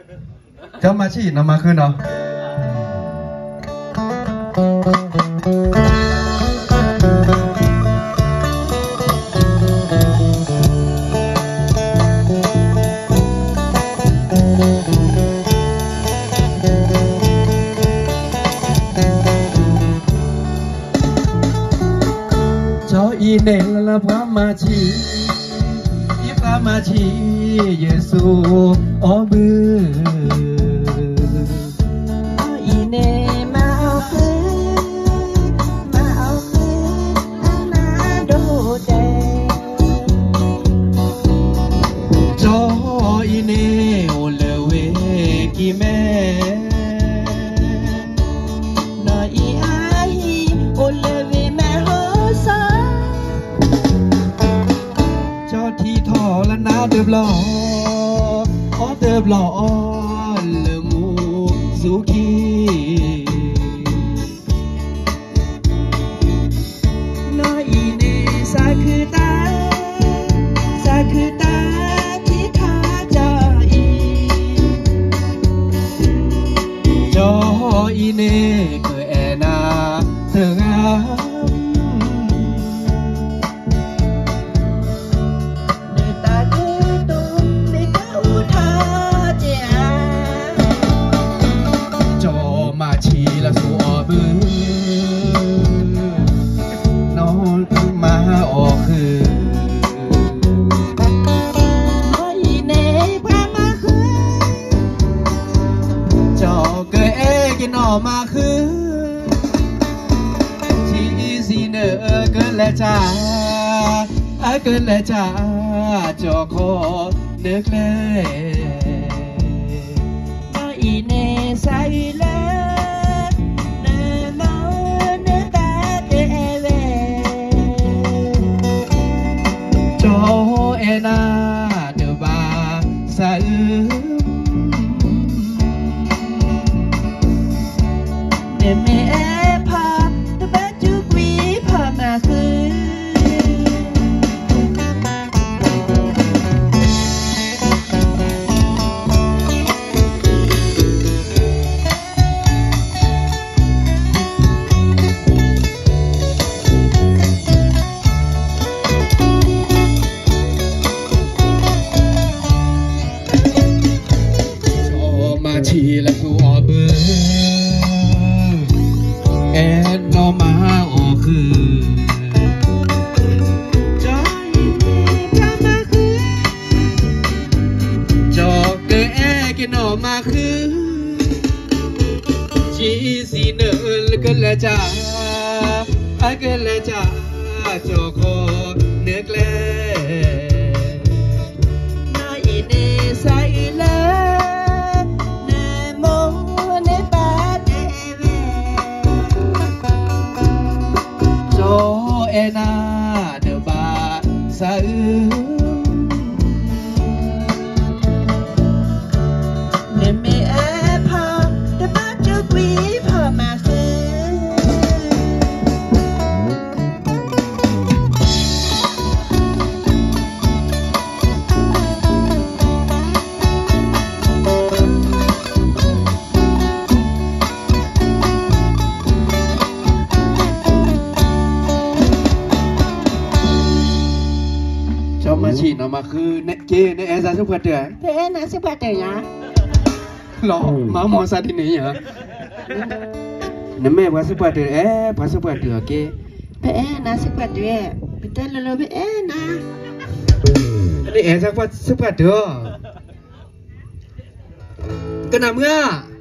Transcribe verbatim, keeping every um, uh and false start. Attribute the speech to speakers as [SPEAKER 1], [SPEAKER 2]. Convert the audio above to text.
[SPEAKER 1] เจ้ามาชีนำมาคืนเนาะอีเนลพระมาชีอีพระมาชีเยซูออบือ
[SPEAKER 2] อีเนมาเอาคืนมาเอาคืนอาณาโดเด
[SPEAKER 1] จออีเนโอเลเวกิเม
[SPEAKER 2] นาอีอาฮีโอเลเวแม่โฮซา
[SPEAKER 1] ที่ทอละนาเดือบหล่ออ๋อเดือบหล่อเลมูสุกีน้อยอีเนสาคือตาสาคือตาที่ทาจาอีจออีเนเกอแอนาเธองามชีละสัวบือนอนมาออกคือ
[SPEAKER 2] อีเนพามาคือ
[SPEAKER 1] จอเกเอกินออกมาคือชีสีเนอเกินและจ้าเกินและจ้าจอคอเนึกเลย
[SPEAKER 2] อีเนใส่แล้ว
[SPEAKER 1] เอนาเดบาสะอึม
[SPEAKER 2] เดเมพาตะบะจุกวีพามาคือ
[SPEAKER 1] ชีละสัวเบือแอนนอมาออคือจออีเนพามาคือจอเกเอกินอมาคือชีสีเนอเกินและจ้าเกินและจ้าจอคอเนื้อแกล
[SPEAKER 2] น้อยอีเนใส่แล้ว
[SPEAKER 1] เอนาเดบาสะอึม
[SPEAKER 2] เนเมเอพาตะบะจุกวีพามาคือ
[SPEAKER 1] มาชีนออกมาคือเนเกเนเอซาสุพัดเดือ
[SPEAKER 2] เพนนะสุพัดเดือยะ
[SPEAKER 1] หรอมาหมอซาดินี่เหรอนั่นแม่พาสุพัดเดือเอ๊ะพาสุพัดเดือเก
[SPEAKER 2] เพนนะสุพัดเดือไปเต้นเลยเพนนะ
[SPEAKER 1] นี่เอซาสุพัดเดือกันนะเมื่อ